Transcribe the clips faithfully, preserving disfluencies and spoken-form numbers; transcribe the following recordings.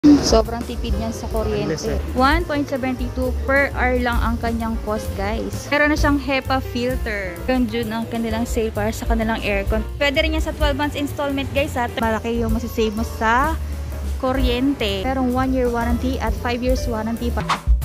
Sobrang tipid niyan sa kuryente. one point seven two per hour lang ang kanyang cost, guys. Meron na siyang HEPA filter. Yung June ang kanilang sale para sa kanilang aircon. Pwede rin yan sa twelve months installment, guys, ha. Malaki yung masisave mo sa kuryente. Merong one year warranty at five years warranty pa.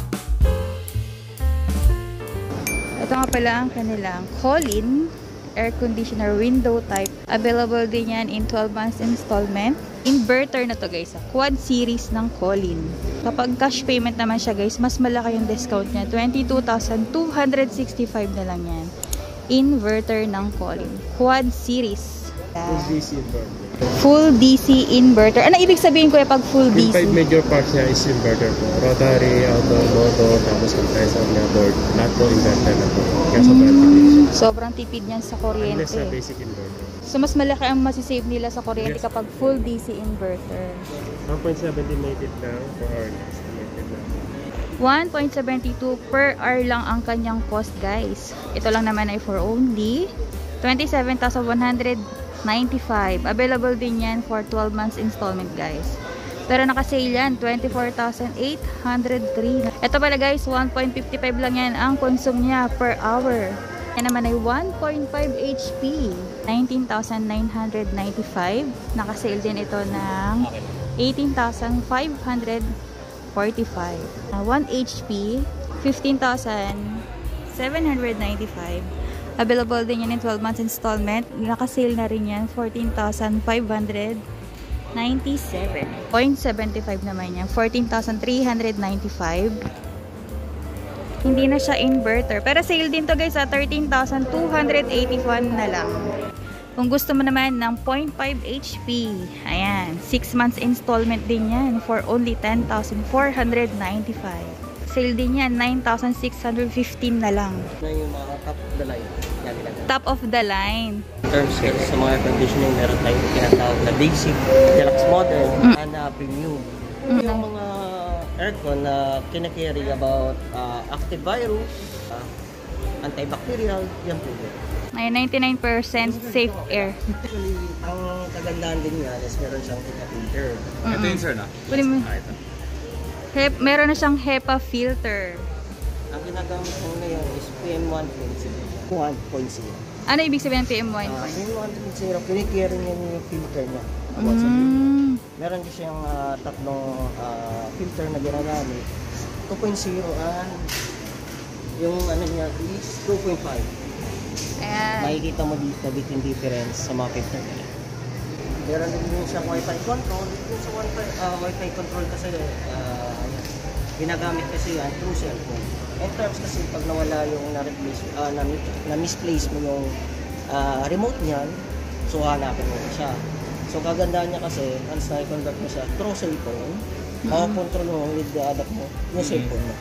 Ito nga pala ang kanilang Colin air conditioner window type. Available din yan in twelve months installment. Inverter na to, guys. Quad series ng Colin. Kapag cash payment naman siya, guys, mas malaki yung discount niya. twenty-two thousand two hundred sixty-five na lang yan. Inverter ng Colin. Quad series. Full D C inverter. Full D C inverter. Ano ibig sabihin ko pag full D C? Yung five major parts niya is inverter po. Rotary, auto, motor, tapos compressor niya, board. Lahat po inverter na po. Kaya sobrang Mm, tipid siya. sobrang tipid niyan sa kuryente. Unless na basic inverter. So, mas malaki ang masisave nila sa kuryente Yes. kapag full D C inverter. one point seven estimated lang per hour. Estimated lang. one point seven two per hour lang ang kanyang cost, guys. Ito lang naman ay for only twenty-seven thousand one hundred ninety-five. Available din yan for twelve months installment, guys. Pero naka-sale yan, twenty-four thousand eight hundred three. Ito pala, guys, one point five five lang yan ang consume niya per hour. Yan naman ay one point five H P. nineteen thousand nine hundred ninety-five. Naka-sale din ito ng eighteen thousand five hundred forty-five. Uh, one H P, fifteen thousand seven hundred ninety-five. Available din yan in twelve months installment. Naka-sale na rin yan, fourteen thousand five hundred ninety-seven. zero point seven five naman yan, fourteen thousand three hundred ninety-five. Hindi na siya inverter. Pero sale din to, guys, sa thirteen thousand two hundred eighty-one na lang. Kung gusto mo naman ng zero point five H P, ayan, six months installment din yan for only ten thousand four hundred ninety-five. Sale din yan, nine thousand six hundred fifteen na lang. Na yung mga top of the line. Yan, yan. Top of the line. In terms of sa mga conditioning, meron tayong tinatawag na basic, deluxe model, Mm. and uh, premium. Mm. Yung mga aircon na kinakarry about uh, active virus, uh, antibacterial, yan po yun. Ay, ninety-nine percent safe air. Actually, ang kagandahan din yan is meron siyang filter. Mm-mm. Ito yun, sir, na? Pwede mo- Ah, ito. Hep, meron na siyang HEPA filter. Ang ginagamit ko ngayon is P M one point zero. one point zero. Ano ibig sabihin ng P M one? Uh, P M one point zero, kinikarry niya yung filter niya. About sa filter. Mm. Meron din siyang uh, tatlong uh, filter na ginagamit. two point zero and yung ano niya is two point five. Ayan. Makikita mo dito between difference sa mga filter niya. Meron din din siyang Wi-Fi control. Yung sa Wi-Fi, uh, Wi-Fi control kasi uh, ayan, ginagamit kasi yan through cellphone. In terms kasi pag nawala yung na-replace, uh, na-misplace mo yung uh, remote niyan, so hanapin mo siya. So kagandahan niya kasi, once na-convert mo siya through cellphone, mm-hmm. makakontrol mo with the adapt mo yung cellphone mo.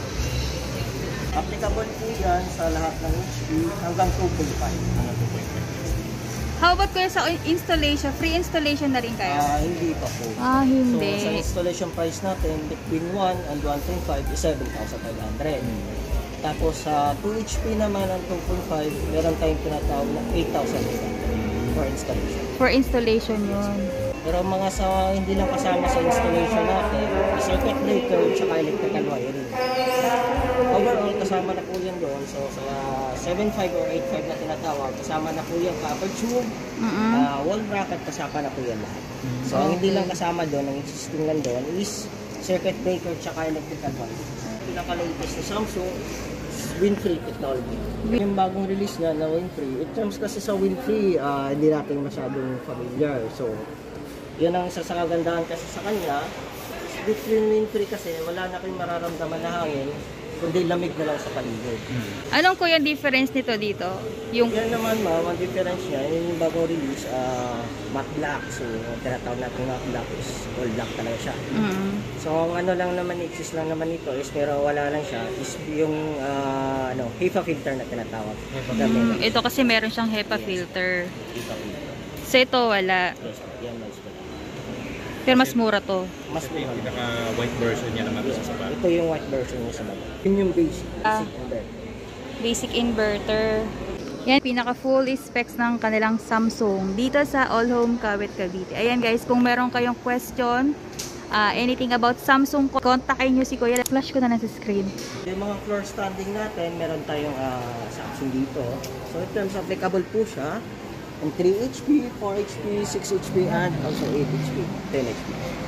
Applicable po yan sa lahat ng H P hanggang two point five. Ano two point five? How about kuya sa installation? Free installation na rin kayo? Ah, hindi pa po. Ah, hindi. So, sa installation price natin, between one and one point five is seven thousand five hundred. Tapos sa two H P naman ang two point five, meron tayong tinatawag na eight thousand eight hundred for installation. For installation yun. Pero mga sa hindi lang kasama sa installation natin, circuit breaker at electrical wiring. Overall, kasama na po yan doon. So sa seven five or eight five na tinatawag, kasama na po yung copper tube, Mm-mm. uh, wall bracket, kasama na po yan lahat. So ang hindi lang kasama doon, ang existing lang doon is circuit breaker at electrical wiring. Pinaka-latest na Samsung, Win-Free technology. Yung bagong release niya na Win-Free, in terms kasi sa Win-Free, uh, hindi natin masyadong familiar. So, yun ang isa sa kagandahan kasi sa kanya. Between Win-Free kasi, wala na kayong mararamdaman na hangin, kundi lamig na lang sa paligid. Anong kuya difference nito dito? Yung Yan naman ma'am, ang difference niya, yun yung bagong release, uh, matte black. So, tinatawag natin matte black is all black talaga siya. mm, So, ang ano lang naman, exist lang naman ito is pero wala lang siya, is yung uh, ano, HEPA filter na tinatawag. mm, ito kasi meron siyang HEPA Yes. filter. HEPA filter. So ito wala. Yes, yan mas wala. Pero mas mura to. Mas Ito yung mura. pinaka-white version niya naman sa sapat. Ito yung white version niya sa baba. Yun yung basic. Ah. Basic inverter. Basic inverter. Yan, pinaka full specs ng kanilang Samsung dito sa All Home Kawit Cavite. Ayan guys, kung meron kayong question uh, anything about Samsung, kontakin nyo si Kuya. Flash ko na lang sa screen. Yung mga floor standing natin, meron tayong uh, Samsung dito. So in terms of applicable po siya, and three H P, four H P, six H P, and also eight H P, ten H P.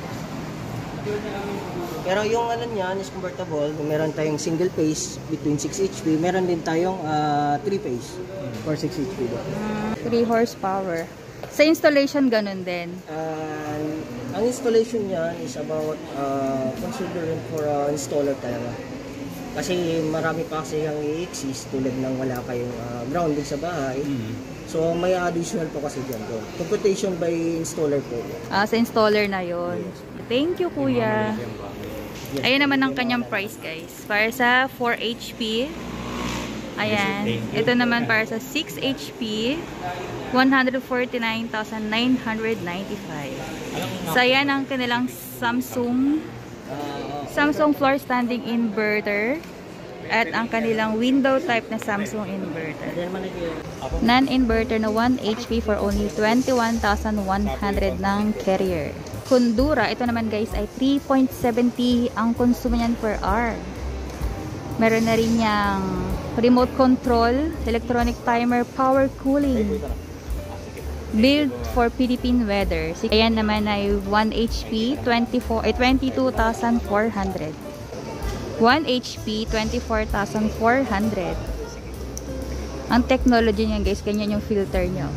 Pero yung ano niyan is convertible, meron tayong single phase between six H P, meron din tayong uh, three phase for six H P. three horsepower. Sa installation, ganun din. Uh, ang installation niyan is about uh, considering for uh, installer talaga. Kasi marami pa kasi yung i-exist tulad ng wala kayong uh, grounding sa bahay. Mm-hmm. So may additional po kasi dyan. So, computation by installer po. Ah, sa installer na yon. Yes. Thank you, Kuya. Yes. Ayan naman ang kanyang price, guys. Para sa four H P. Ayan. Ito naman para sa six H P. one hundred forty-nine thousand nine hundred ninety-five. So, ayan ang kanilang Samsung Samsung floor standing inverter at ang kanilang window type na Samsung inverter. Non-inverter na one H P for only twenty-one thousand one hundred ng Carrier. Kundura, ito naman guys ay three point seven zero ang konsumo niyan per hour. Meron na rin niyang remote control, electronic timer, power cooling. Built for Philippine weather. Ayan naman ay one H P, twenty-four, ay twenty-two thousand four hundred. one H P, twenty-four thousand four hundred. Ang technology niyan guys, ganyan yung filter niyo.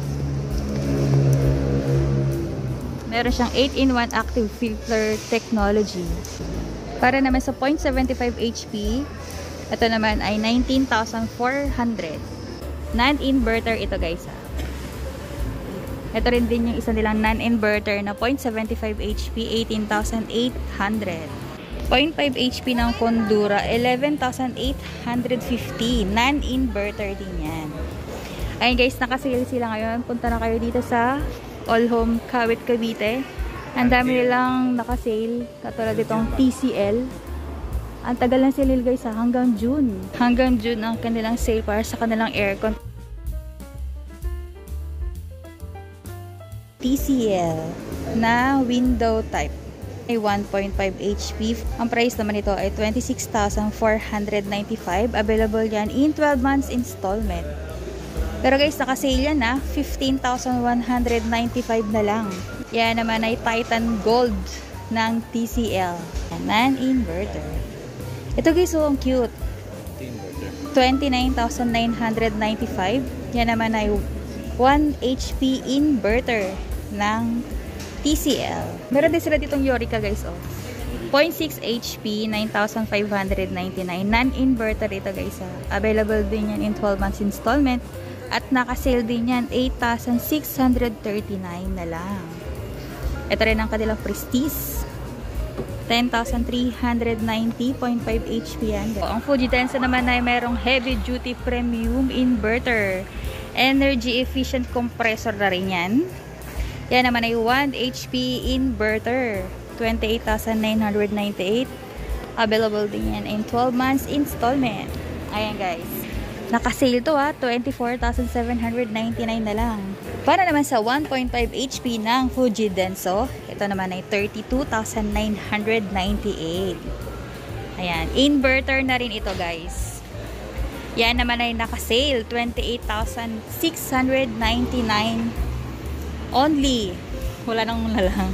Meron siyang eight in one active filter technology. Para naman sa zero point seven five H P, ito naman ay nineteen thousand four hundred. Non-inverter ito guys ha. Ito rin din yung isa nilang non-inverter na zero point seven five H P, eighteen thousand eight hundred. zero point five H P ng Kundura, eleven thousand eight hundred fifty. Non-inverter din yan. Ayun guys, nakasale sila ngayon. Punta na kayo dito sa All Home Kawit, Cavite. Ang dami nilang nakasale. Katulad ditong T C L. Ang tagal ng sale guys ha, hanggang June. Hanggang June ang kanilang sale para sa kanilang aircon. T C L na window type ay one point five H P. Ang price naman ito ay twenty-six thousand four hundred ninety-five. Available yan in twelve months installment. Pero guys, naka-sale yan na fifteen thousand one hundred ninety-five na lang. Yan naman ay Titan Gold ng T C L. Non-inverter. Ito guys, so ang cute. twenty-nine thousand nine hundred ninety-five. Yan naman ay one H P inverter ng T C L. Meron din sila ditong Yorica guys, oh. zero point six H P, nine thousand five hundred ninety-nine. Non-inverter ito guys, ah. Available din yan in twelve months installment. At naka-sale din yan, eight thousand six hundred thirty-nine na lang. Ito rin ang kanilang Prestige. ten thousand three hundred ninety point five H P yan. So, ang Fuji Denso naman ay merong heavy duty premium inverter. Energy efficient compressor na rin yan. Yan naman ay one H P inverter. twenty-eight thousand nine hundred ninety-eight. Available din yan in twelve months installment. Ayan guys. Naka-sale to ha. twenty-four thousand seven hundred ninety-nine na lang. Para naman sa one point five H P ng Fuji Denso, ito naman ay thirty-two thousand nine hundred ninety-eight. Ayan. Inverter na rin ito guys. Yan naman ay naka-sale. twenty-eight thousand six hundred ninety-nine. Only. Wala nang wala lang.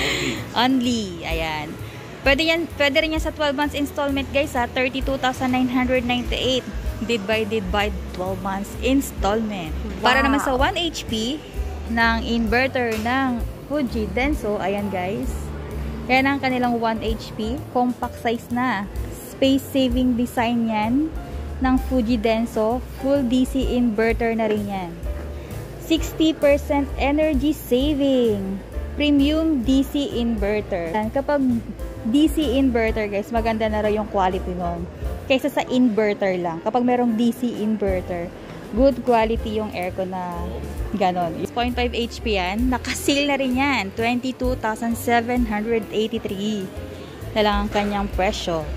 Only. Ayan. Pwede, yan, pwede rin yan sa twelve months installment guys ha. thirty-two thousand nine hundred ninety-eight. Did by did by twelve months installment. Wow. Para naman sa one H P ng inverter ng Fuji Denso. Ayan guys. Yan ang kanilang one H P. Compact size na. Space saving design yan ng Fuji Denso. Full D C inverter na rin yan. sixty percent energy saving. Premium D C inverter. Kapag D C inverter guys, maganda na rin yung quality nun. Kaysa sa inverter lang. Kapag merong D C inverter, good quality yung aircon na ganon. zero point five H P yan. Nakasale na rin yan. twenty-two thousand seven hundred eighty-three na lang ang kanyang presyo.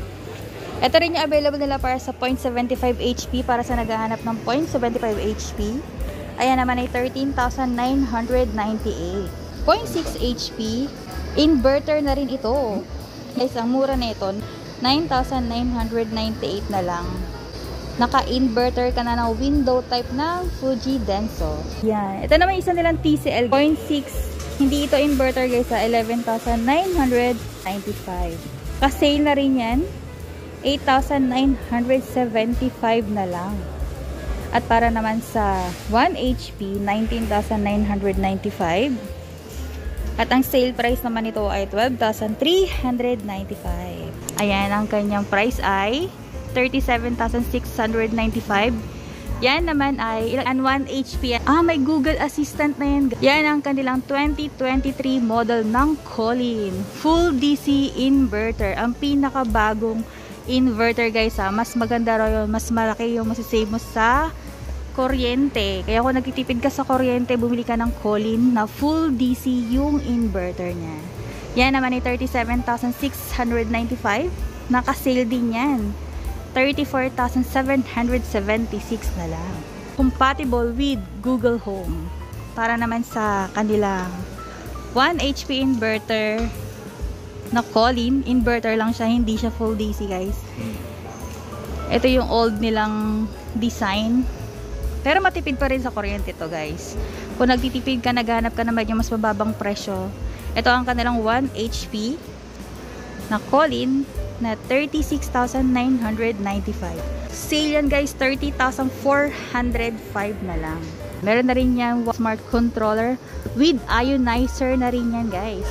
Ito rin yung available nila para sa zero point seven five H P para sa naghahanap ng zero point seven five H P. Ayan naman ay thirteen thousand nine hundred ninety-eight. zero point six H P, Inverter na rin ito. Guys, ang mura na ito, nine thousand nine hundred ninety-eight na lang. Naka-inverter ka na ng window type ng Fuji Denso. Yan. Ito naman isa nilang T C L zero point six. Hindi ito inverter guys sa eleven thousand nine hundred ninety-five. Pa-sale na rin yan. eight thousand nine hundred seventy-five na lang. At para naman sa one H P, nineteen thousand nine hundred ninety-five. At ang sale price naman ito ay twelve thousand three hundred ninety-five. Ayan, ang kanyang price ay thirty-seven thousand six hundred ninety-five. Yan naman ay ilan one H P. Ah, may Google Assistant na yan. Yan ang kanilang twenty twenty-three model ng Colin. Full D C inverter. Ang pinakabagong inverter guys ha. Mas maganda raw yun. Mas malaki yung masisave mo sa kuryente. Kaya kung nagtitipid ka sa kuryente, bumili ka ng Colin na full D C yung inverter niya. Yan naman ay thirty-seven thousand six hundred ninety-five. Naka-sale din yan. thirty-four thousand seven hundred seventy-six na lang. Compatible with Google Home. Para naman sa kanilang one H P inverter na Colin. Inverter lang siya, hindi siya full D C guys. Ito yung old nilang design. Pero matipid pa rin sa kuryente to guys. Kung nagtitipid ka, naghanap ka na medyo mas mababang presyo. Ito ang kanilang one H P na Colin na thirty-six thousand nine hundred ninety-five. Sale yan guys, thirty thousand four hundred five na lang. Meron na rin yan smart controller with ionizer na rin yan guys.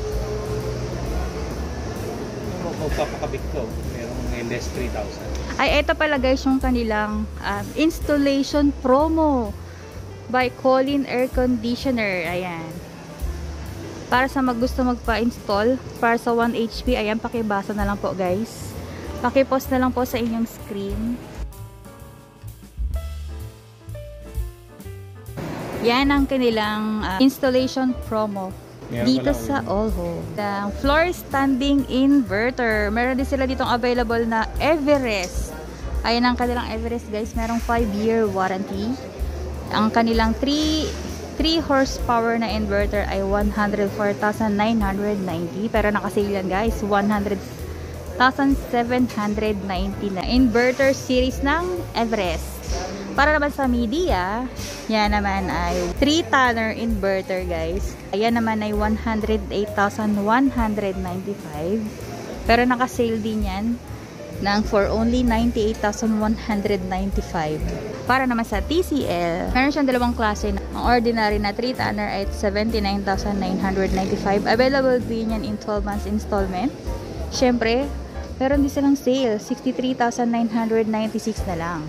Magpapakabit ko, merong L S three thousand. Ay, ito pala guys yung kanilang um, installation promo by Colin Air Conditioner. Ayan. Para sa maggusto magpa-install para sa one H P, ayan, pakibasa na lang po guys. Pakipost na lang po sa inyong screen. Yan ang kanilang uh, installation promo. Meron dito sa Allho. Ang floor standing inverter. Meron din sila ditong available na Everest. Ayan ang kanilang Everest guys. Merong five year warranty. Ang kanilang three horsepower na inverter ay one hundred four thousand nine hundred ninety. Pero nakasale yan guys. one hundred thousand seven hundred ninety na. Inverter series ng Everest. Para naman sa media, yan naman ay three tonner inverter guys. Ayan naman ay one hundred eight thousand one hundred ninety-five. Pero naka-sale din yan ng for only ninety-eight thousand one hundred ninety-five. Para naman sa T C L, meron siyang dalawang klase. Ang ordinary na three tonner ay seventy-nine thousand nine hundred ninety-five. Available din yan in twelve months installment. Syempre, meron din silang sale, sixty-three thousand nine hundred ninety-six na lang.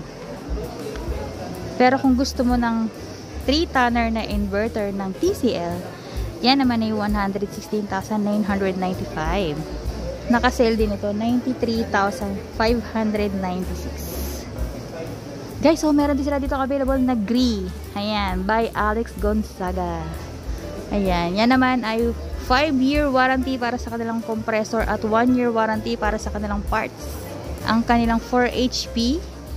Pero kung gusto mo ng three tonner na inverter ng T C L, yan naman ay one hundred sixteen thousand nine hundred ninety-five. Naka-sale din ito, ninety-three thousand five hundred ninety-six. Guys, so meron din sila dito available na Gree. Ayan, by Alex Gonzaga. Ayan, yan naman ay five year warranty para sa kanilang compressor at one year warranty para sa kanilang parts. Ang kanilang four H P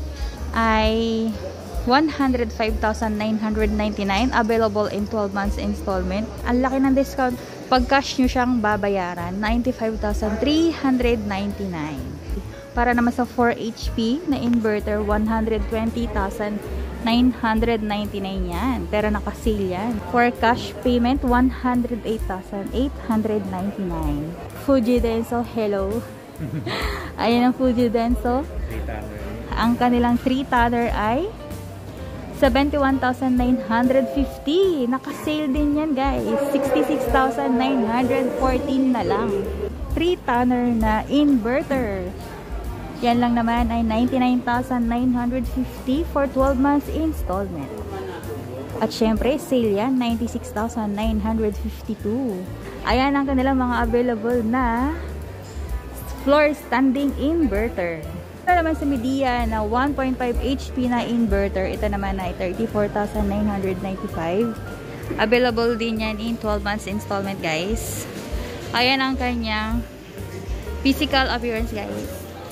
ay one hundred five thousand nine hundred ninety-nine, available in twelve months installment. Ang laki ng discount. Pag cash nyo siyang babayaran, ninety-five thousand three hundred ninety-nine. Para naman sa four H P na inverter, one hundred twenty thousand nine hundred ninety-nine yan. Pero naka-sale yan. For cash payment, one hundred eight thousand eight hundred ninety-nine. Fuji Denso, hello. Ayan ang Fuji Denso. Ang kanilang three tonner ay seventy-one thousand nine hundred fifty. Naka-sale din yan guys. sixty-six thousand nine hundred fourteen na lang. three tonner na inverter. Yan lang naman ay ninety-nine thousand nine hundred fifty for twelve months installment. At syempre, sale yan, ninety-six thousand nine hundred fifty-two. Ayan ang kanilang mga available na floor standing inverter. Ito naman sa media na one point five H P na inverter. Ito naman ay thirty-four thousand nine hundred ninety-five. Available din yan in twelve months installment guys. Ayan ang kanyang physical appearance guys.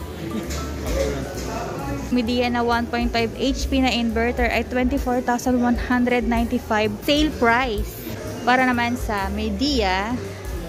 Media na one point five H P na inverter ay twenty-four thousand one hundred ninety-five. Sale price. Para naman sa media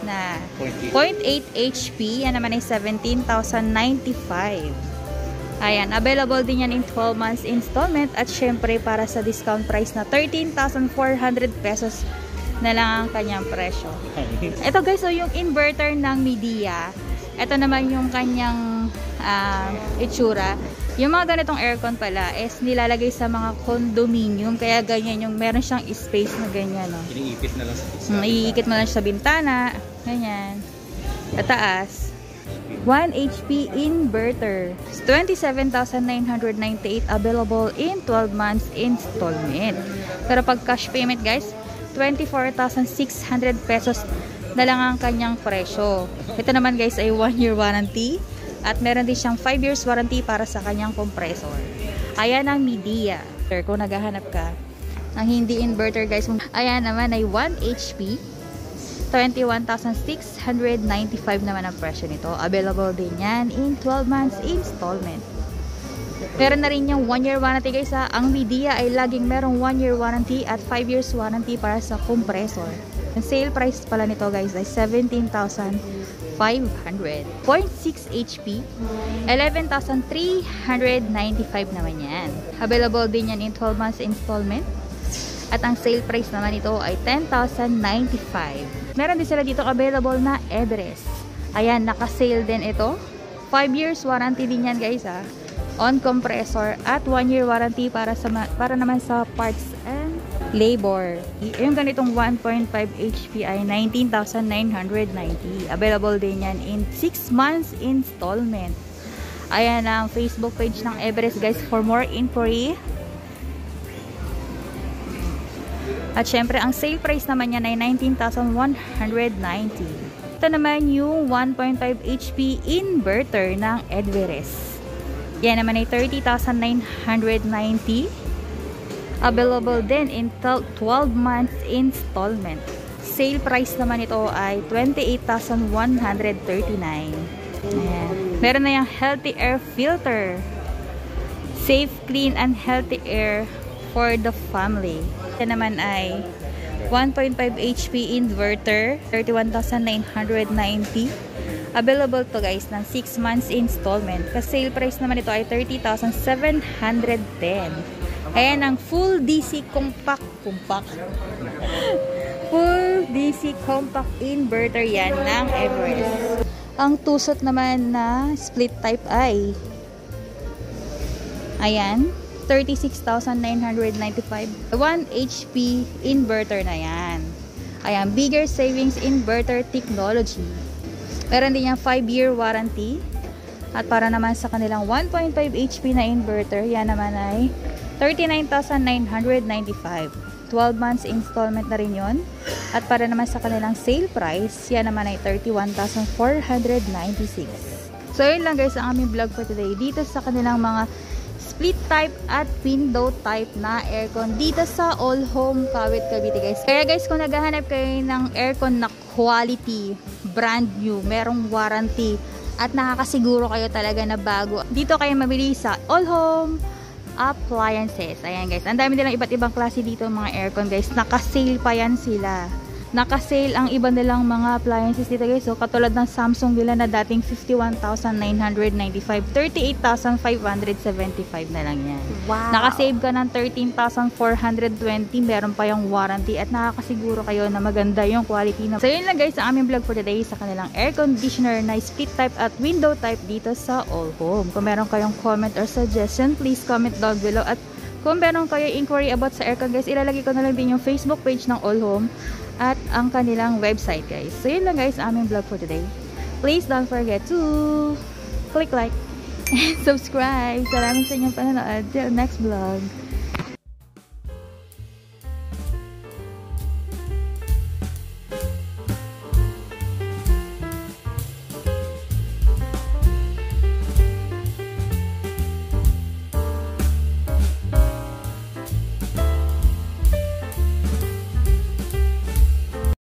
na zero point eight H P. Yan naman ay seventeen thousand ninety-five. Ayan, available din yan in twelve months installment at syempre para sa discount price na thirteen thousand four hundred pesos na lang ang kanyang presyo. Ito guys, so yung inverter ng Midea. Ito naman yung kanyang uh, itsura. Yung mga ganitong aircon pala is nilalagay sa mga condominium, kaya ganyan yung meron siyang space na ganyan, no? Iniipit na lang sa isa. Hmm, iikit mo lang siya sa bintana, ganyan. Sa taas. one H P inverter. twenty-seven thousand nine hundred ninety-eight available in twelve months installment. Pero pag cash payment guys, twenty-four thousand six hundred pesos na lang ang kanyang presyo. Ito naman guys ay one year warranty. At meron din siyang five years warranty para sa kanyang compressor. Ayan ang Midea. Kung naghahanap ka ng hindi inverter guys, ayan naman ay one H P. twenty-one thousand six hundred ninety-five naman ang presyo nito. Available din yan in twelve months installment. Meron na rin yung one year warranty guys ha. Ang Midea ay laging merong one year warranty at five years warranty para sa compressor. Ang sale price pala nito guys ay seventeen thousand five hundred. zero point six H P, eleven thousand three hundred ninety-five naman yan. Available din yan in twelve months installment. At ang sale price naman ito ay ten thousand ninety-five. Meron din sila dito available na Everest. Ayan, naka-sale din ito. five years warranty din yan guys ha. On compressor at one year warranty para sa para naman sa parts and labor. Yung ganitong one point five H P ay nineteen thousand nine hundred ninety. Available din yan in six months installment. Ayan ang Facebook page ng Everest guys for more inquiry. At syempre ang sale price naman yan ay nineteen thousand one hundred ninety. Ito naman yung one point five H P inverter ng Everest. Yan naman ay thirty thousand nine hundred ninety. Available din in twelve months installment. Sale price naman ito ay twenty-eight thousand one hundred thirty-nine. Ayan. Meron na yung healthy air filter. Safe, clean, and healthy air for the family. Yan naman ay one point five H P inverter. thirty-one thousand nine hundred ninety. Available to guys ng six months installment. Kasi sale price naman ito ay thirty thousand seven hundred ten. Ayan ang full D C compact compact full D C compact inverter yan ng Everest. Ang tusot naman na split type ay ayan, thirty-six thousand nine hundred ninety-five. one H P inverter na yan. Ayan, bigger savings inverter technology. Meron din yung five year warranty. At para naman sa kanilang one point five H P na inverter, yan naman ay thirty-nine thousand nine hundred ninety-five. twelve months installment na rin yun. At para naman sa kanilang sale price, yan naman ay thirty-one thousand four hundred ninety-six. So yun lang guys ang aming vlog for today. Dito sa kanilang mga split type at window type na aircon dito sa All Home Kawit, Cavite guys. Kaya guys, kung naghahanap kayo ng aircon na quality, brand new, merong warranty, at nakakasiguro kayo talaga na bago, dito kayo mabili sa All Home Appliances. Ayan guys, ang dami nilang iba't ibang klase dito mga aircon guys. Naka-sale pa yan sila. Naka-sale ang iba nilang mga appliances dito guys. So katulad ng Samsung nila na dating fifty-one thousand nine hundred ninety-five, thirty-eight thousand five hundred seventy-five na lang yan. Wow! Naka-save ka ng thirteen thousand four hundred twenty. Meron pa yung warranty at nakakasiguro kayo na maganda yung quality. So yun lang guys ang aming vlog for today sa kanilang air conditioner na split type at window type dito sa All Home. Kung meron kayong comment or suggestion, please comment down below. At kung meron kayo inquiry about sa aircon guys, ilalagay ko na lang din yung Facebook page ng All Home at ang kanilang website guys. So yun lang guys aming vlog for today. Please don't forget to click like and subscribe. Salamat sa inyong panonood. Till next vlog.